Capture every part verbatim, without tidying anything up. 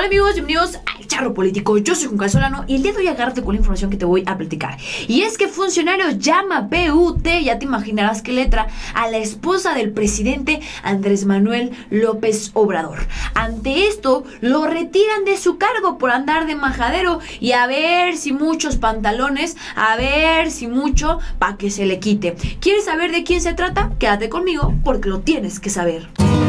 Hola amigos, bienvenidos al Charro Político. Yo soy Juncal Solano y el día de hoy agárrate con la información que te voy a platicar. Y es que funcionario llama P U T, ya te imaginarás qué letra, a la esposa del presidente Andrés Manuel López Obrador. Ante esto, lo retiran de su cargo por andar de majadero y a ver si muchos pantalones, a ver si mucho, para que se le quite. ¿Quieres saber de quién se trata? Quédate conmigo porque lo tienes que saber.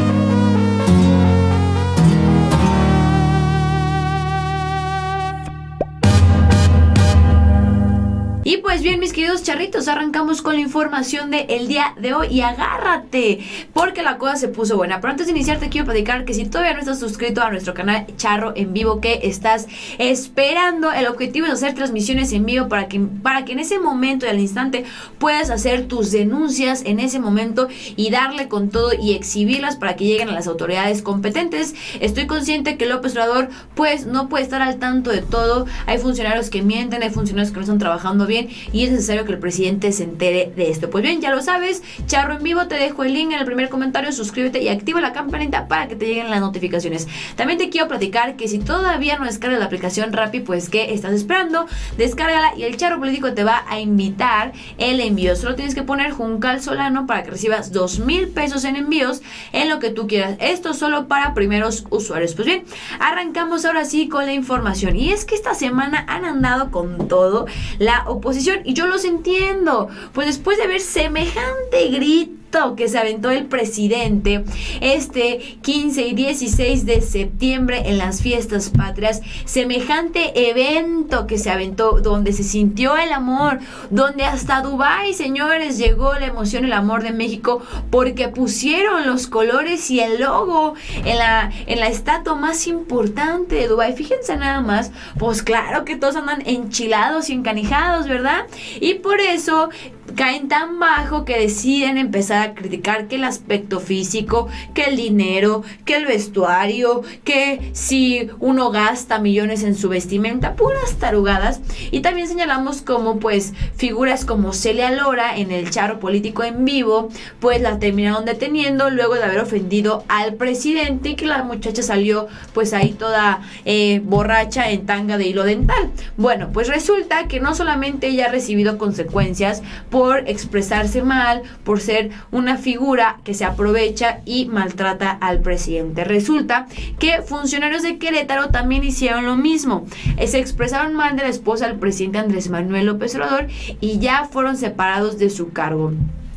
Y pues bien, mis queridos charritos, arrancamos con la información del día de hoy y agárrate, porque la cosa se puso buena. Pero antes de iniciar te quiero platicar que si todavía no estás suscrito a nuestro canal Charro en Vivo, que estás esperando, el objetivo es hacer transmisiones en vivo para que, para que en ese momento y al instante puedas hacer tus denuncias en ese momento y darle con todo y exhibirlas para que lleguen a las autoridades competentes. Estoy consciente que López Obrador pues no puede estar al tanto de todo. Hay funcionarios que mienten, hay funcionarios que no están trabajando bien y es necesario que el presidente se entere de esto. Pues bien, ya lo sabes, Charro en Vivo, te dejo el link en el primer comentario, suscríbete y activa la campanita para que te lleguen las notificaciones. También te quiero platicar que si todavía no descargas la aplicación Rappi, pues ¿qué estás esperando? Descárgala y el Charro Político te va a invitar el envío. Solo tienes que poner Juncal Solano para que recibas dos mil pesos en envíos en lo que tú quieras. Esto solo para primeros usuarios. Pues bien, arrancamos ahora sí con la información. Y es que esta semana han andado con todo la oposición y yo los entiendo, pues después de ver semejante grito que se aventó el presidente este quince y dieciséis de septiembre en las fiestas patrias, semejante evento que se aventó donde se sintió el amor, donde hasta Dubái, señores, llegó la emoción, el amor de México, porque pusieron los colores y el logo en la, en la estatua más importante de Dubái. Fíjense nada más, pues claro que todos andan enchilados y encanijados, ¿verdad? Y por eso caen tan bajo que deciden empezar a criticar que el aspecto físico, que el dinero, que el vestuario, que si uno gasta millones en su vestimenta, puras tarugadas. Y también señalamos como pues figuras como Celia Lora en el Charro Político en Vivo, pues la terminaron deteniendo luego de haber ofendido al presidente y que la muchacha salió pues ahí toda eh, borracha en tanga de hilo dental. Bueno, pues resulta que no solamente ella ha recibido consecuencias por expresarse mal, por ser una figura que se aprovecha y maltrata al presidente. Resulta que funcionarios de Querétaro también hicieron lo mismo. Se expresaron mal de la esposa del presidente Andrés Manuel López Obrador y ya fueron separados de su cargo.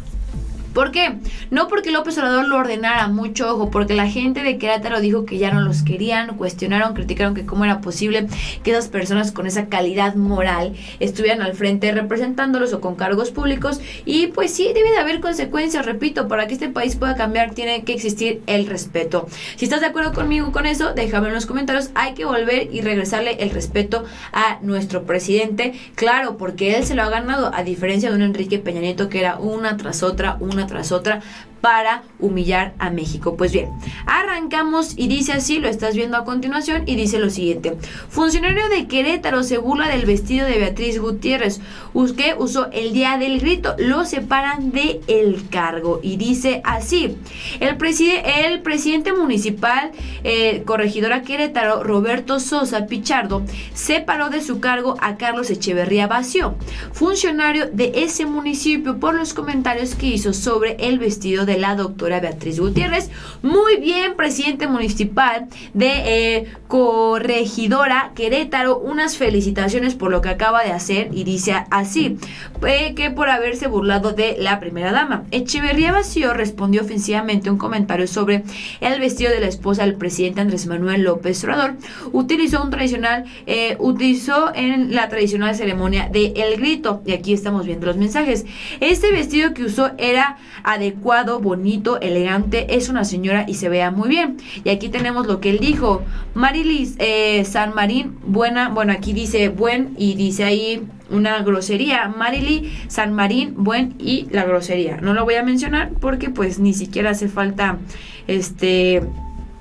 ¿Por qué? No porque López Obrador lo ordenara, mucho ojo, porque la gente de Querétaro dijo que ya no los querían, cuestionaron, criticaron que cómo era posible que esas personas con esa calidad moral estuvieran al frente representándolos o con cargos públicos. Y pues sí, debe de haber consecuencias, repito, para que este país pueda cambiar tiene que existir el respeto. Si estás de acuerdo conmigo con eso, déjame en los comentarios. Hay que volver y regresarle el respeto a nuestro presidente, claro, porque él se lo ha ganado, a diferencia de un Enrique Peña Nieto que era una tras otra, una tras otra para humillar a México. Pues bien, arrancamos y dice así, lo estás viendo a continuación y dice lo siguiente: funcionario de Querétaro se burla del vestido de Beatriz Gutiérrez que usó el día del grito, lo separan de el cargo y dice así: el, preside el presidente municipal eh, corregidora Querétaro Roberto Sosa Pichardo separó de su cargo a Carlos Echeverría Bacio, funcionario de ese municipio, por los comentarios que hizo sobre el vestido de la doctora Beatriz Gutiérrez. Muy bien, presidente municipal de eh, corregidora Querétaro, unas felicitaciones por lo que acaba de hacer y dice así, eh, que por haberse burlado de la primera dama. Echeverría Bacio respondió ofensivamente a un comentario sobre el vestido de la esposa del presidente Andrés Manuel López Obrador. Utilizó un tradicional, eh, utilizó en la tradicional ceremonia de el grito, y aquí estamos viendo los mensajes. Este vestido que usó era adecuado, bonito, elegante, es una señora y se vea muy bien. Y aquí tenemos lo que él dijo: Marilis eh, San Marín, buena, bueno, aquí dice buen y dice ahí una grosería, Marily San Marín, buen y la grosería. No lo voy a mencionar porque pues ni siquiera hace falta este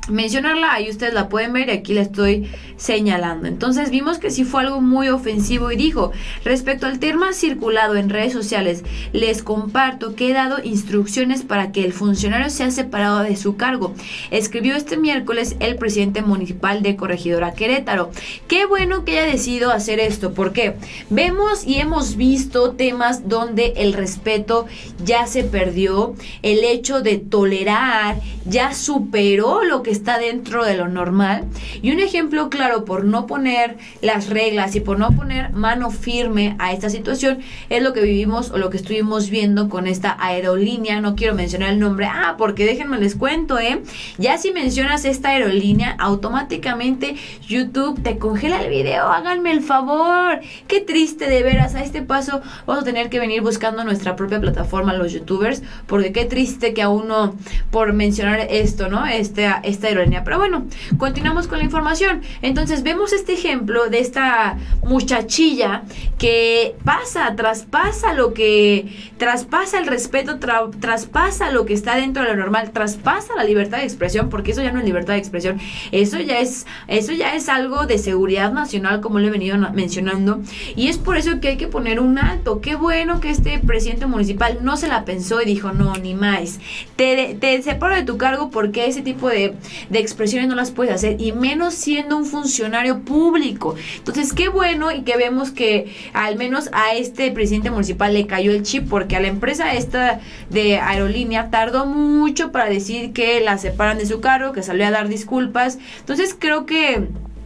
mencionarla, ahí ustedes la pueden ver y aquí la estoy señalando. Entonces vimos que sí fue algo muy ofensivo y dijo: respecto al tema circulado en redes sociales, les comparto que he dado instrucciones para que el funcionario sea separado de su cargo, escribió este miércoles el presidente municipal de Corregidora Querétaro. Qué bueno que haya decidido hacer esto, porque vemos y hemos visto temas donde el respeto ya se perdió, el hecho de tolerar ya superó lo que está dentro de lo normal. Y un ejemplo claro, por no poner las reglas y por no poner mano firme a esta situación, es lo que vivimos o lo que estuvimos viendo con esta aerolínea. No quiero mencionar el nombre, ah, porque déjenme les cuento, eh ya si mencionas esta aerolínea, automáticamente YouTube te congela el video. Háganme el favor, qué triste, de veras. A este paso vamos a tener que venir buscando nuestra propia plataforma los youtubers, porque qué triste que a uno, por mencionar esto, ¿no? Este, esta aerolínea. Pero bueno, continuamos con la información. Entonces vemos este ejemplo de esta muchachilla que pasa, traspasa lo que, traspasa el respeto, tra, traspasa lo que está dentro de lo normal, traspasa la libertad de expresión, porque eso ya no es libertad de expresión, eso ya es, eso ya es algo de seguridad nacional, como le he venido mencionando, y es por eso que hay que poner un alto. Qué bueno que este presidente municipal no se la pensó y dijo: no, ni más, te, te separo de tu cargo, porque ese tipo de, de expresiones no las puedes hacer, y menos siendo un funcionario público. Entonces qué bueno, y que vemos que al menos a este presidente municipal le cayó el chip, porque a la empresa esta de aerolínea tardó mucho para decir que la separan de su cargo, que salió a dar disculpas. Entonces creo que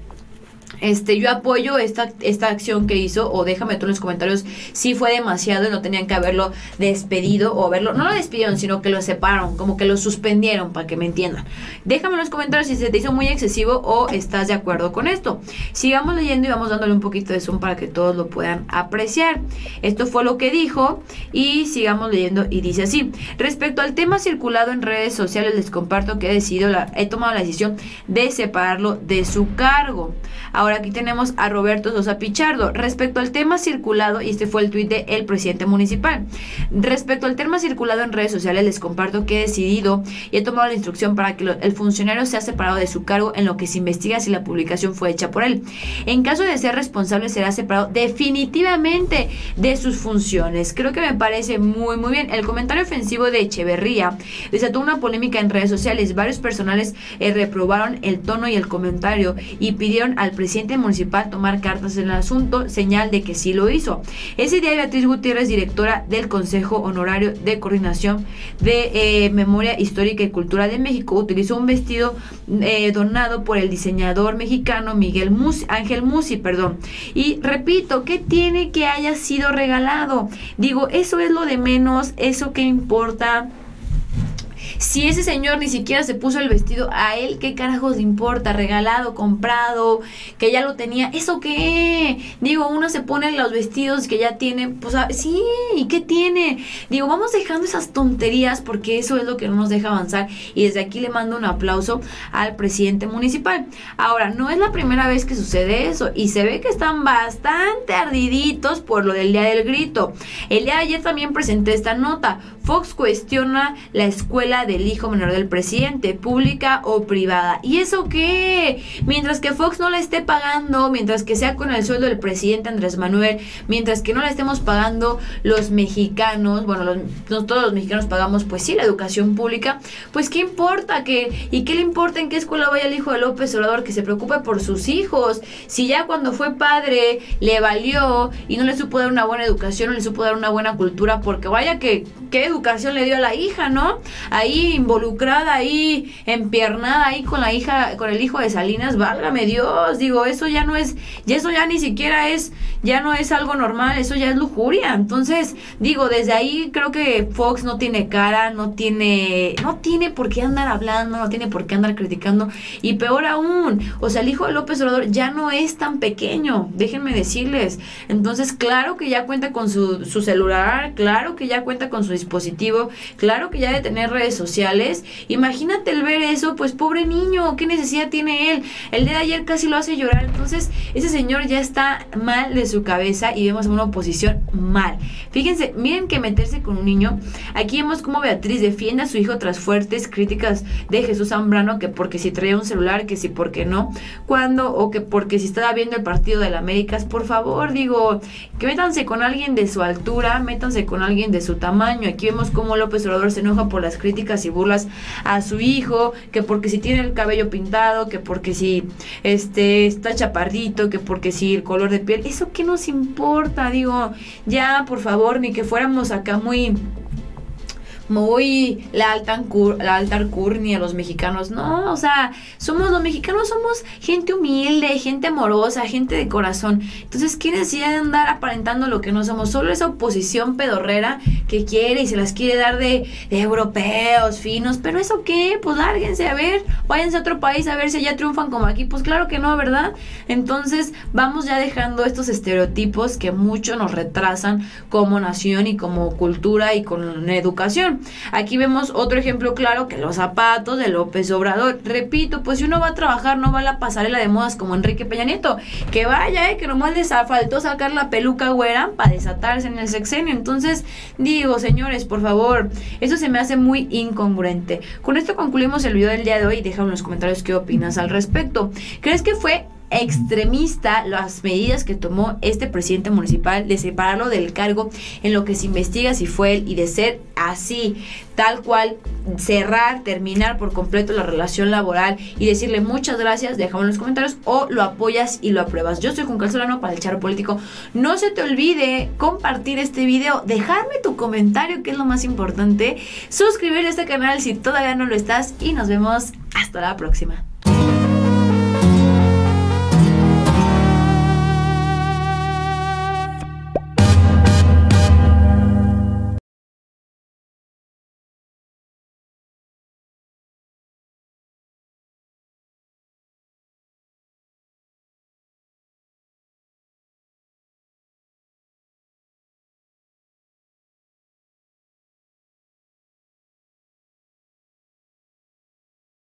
Este, yo apoyo esta, esta acción que hizo, o déjame tú en los comentarios si fue demasiado y no tenían que haberlo despedido, o haberlo, no lo despidieron, sino que lo separaron, como que lo suspendieron, para que me entiendan. Déjame en los comentarios si se te hizo muy excesivo o estás de acuerdo con esto. Sigamos leyendo y vamos dándole un poquito de zoom para que todos lo puedan apreciar. Esto fue lo que dijo, y sigamos leyendo, y dice así: respecto al tema circulado en redes sociales, les comparto que he decidido, la, he tomado la decisión de separarlo de su cargo. Ahora aquí tenemos a Roberto Sosa Pichardo. Respecto al tema circulado, y este fue el tuit del presidente municipal: respecto al tema circulado en redes sociales, les comparto que he decidido y he tomado la instrucción para que lo, el funcionario sea separado de su cargo, en lo que se investiga si la publicación fue hecha por él. En caso de ser responsable, será separado definitivamente de sus funciones. Creo que me parece muy muy bien. El comentario ofensivo de Echeverría desató una polémica en redes sociales. Varios personales eh, reprobaron el tono y el comentario y pidieron al presidente presidente municipal tomar cartas en el asunto, señal de que sí lo hizo. Ese día Beatriz Gutiérrez, directora del Consejo Honorario de Coordinación de eh, Memoria Histórica y Cultura de México, utilizó un vestido eh, donado por el diseñador mexicano Miguel Musi, Ángel Musi, perdón. Y repito, ¿qué tiene que haya sido regalado? Digo, eso es lo de menos, eso que importa. Si ese señor ni siquiera se puso el vestido, a él qué carajos le importa, regalado, comprado, que ya lo tenía, ¿eso qué? Digo, uno se pone los vestidos que ya tiene, pues sí, ¿y qué tiene? Digo, vamos dejando esas tonterías, porque eso es lo que no nos deja avanzar, y desde aquí le mando un aplauso al presidente municipal. Ahora, no es la primera vez que sucede eso, y se ve que están bastante ardiditos por lo del Día del Grito. El día de ayer también presenté esta nota: Fox cuestiona la escuela del hijo menor del presidente, pública o privada. ¿Y eso qué? Mientras que Fox no la esté pagando, mientras que sea con el sueldo del presidente Andrés Manuel, mientras que no la estemos pagando los mexicanos, bueno, los, no todos los mexicanos pagamos, pues sí, la educación pública, pues qué importa que, y qué le importa en qué escuela vaya el hijo de López Obrador, que se preocupe por sus hijos. Si ya cuando fue padre le valió y no le supo dar una buena educación, no le supo dar una buena cultura, porque vaya que qué educación le dio a la hija, ¿no? Ahí involucrada, ahí empiernada, ahí con la hija, con el hijo de Salinas, válgame Dios. Digo, eso ya no es, ya eso ya ni siquiera es, ya no es algo normal, eso ya es lujuria. Entonces, digo, desde ahí creo que Fox no tiene cara, no tiene, no tiene por qué andar hablando, no tiene por qué andar criticando, y peor aún, o sea, el hijo de López Obrador ya no es tan pequeño, déjenme decirles. Entonces, claro que ya cuenta con su, su celular, claro que ya cuenta con su dispositivo, dispositivo, claro que ya de tener redes sociales. Imagínate el ver eso, pues pobre niño, ¿qué necesidad tiene él? El día de ayer casi lo hace llorar. Entonces ese señor ya está mal de su cabeza y vemos a una oposición mal. Fíjense, miren que meterse con un niño. Aquí vemos cómo Beatriz defiende a su hijo tras fuertes críticas de Jesús Zambrano, que porque si traía un celular, que si porque no, cuando, o que porque si estaba viendo el partido del Américas. Por favor, digo, que métanse con alguien de su altura, métanse con alguien de su tamaño. Aquí vemos cómo López Obrador se enoja por las críticas y burlas a su hijo, que porque si tiene el cabello pintado, que porque si este está chaparrito, que porque si el color de piel. ¿Eso qué nos importa? Digo, ya, por favor, ni que fuéramos acá muy... muy la alta la alta alcurnia a los mexicanos. No, o sea, somos los mexicanos, somos gente humilde, gente amorosa, gente de corazón. Entonces, ¿qué necesidad de andar aparentando lo que no somos? Solo esa oposición pedorrera que quiere y se las quiere dar de, de europeos finos. ¿Pero eso qué? Pues lárguense, a ver, váyanse a otro país a ver si allá triunfan como aquí. Pues claro que no, ¿verdad? Entonces, vamos ya dejando estos estereotipos que mucho nos retrasan como nación y como cultura y con educación. Aquí vemos otro ejemplo claro, que los zapatos de López Obrador. Repito, pues si uno va a trabajar no va a la pasarela de modas como Enrique Peña Nieto, que vaya, eh, que nomás les faltó sacar la peluca güera para desatarse en el sexenio. Entonces digo, señores, por favor, eso se me hace muy incongruente. Con esto concluimos el video del día de hoy. Déjame en los comentarios qué opinas al respecto. ¿Crees que fue extremista las medidas que tomó este presidente municipal de separarlo del cargo en lo que se investiga si fue él, y de ser así, tal cual, cerrar, terminar por completo la relación laboral y decirle muchas gracias? Déjame en los comentarios, o lo apoyas y lo apruebas. Yo soy Juncal Solano para el Charro Político. No se te olvide compartir este video, dejarme tu comentario, que es lo más importante, suscribirte a este canal si todavía no lo estás, y nos vemos hasta la próxima.